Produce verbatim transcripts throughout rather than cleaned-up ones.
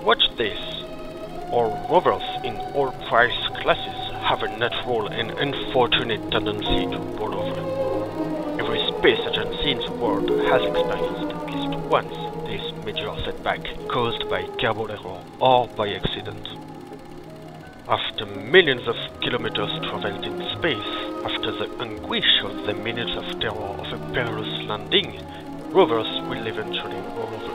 Watch this. All rovers in all price classes have a natural and unfortunate tendency to roll over. Every space agency in the world has experienced at least once this major setback caused by Kerbal error or by accident. After millions of kilometers traveled in space, after the anguish of the minutes of terror of a perilous landing, rovers will eventually roll over.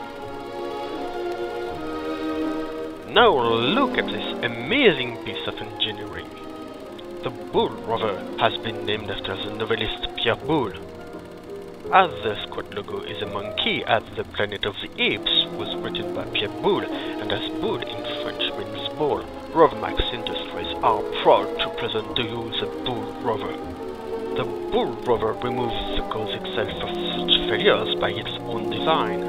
Now look at this amazing piece of engineering. The BOULLE rover has been named after the novelist Pierre Boulle. As the squad logo is a monkey at the Planet of the Apes was written by Pierre Boulle, and as Boulle in French means ball, Rovmax Industries are proud to present to you the BOULLE rover. The BOULLE rover removes the cause itself of such failures by its own design.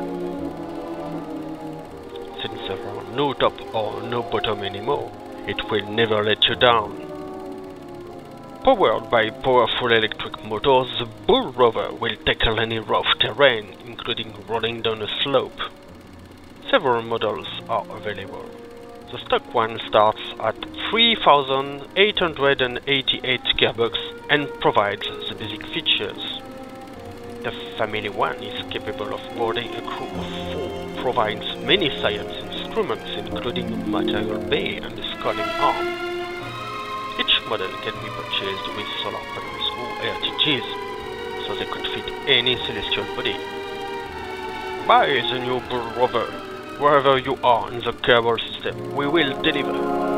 Since there are no top or no bottom anymore, it will never let you down. Powered by powerful electric motors, the BOULLE rover will tackle any rough terrain, including rolling down a slope. Several models are available. The stock one starts at three thousand eight hundred eighty-eight gearbox and provides the basic features. The family one is capable of boarding a crew of four, provides many science instruments including a material bay and a scanning arm. Each model can be purchased with solar panels or R T Gs, so they could fit any celestial body. Buy the new BOULLE rover. Wherever you are in the Kerbal system, we will deliver.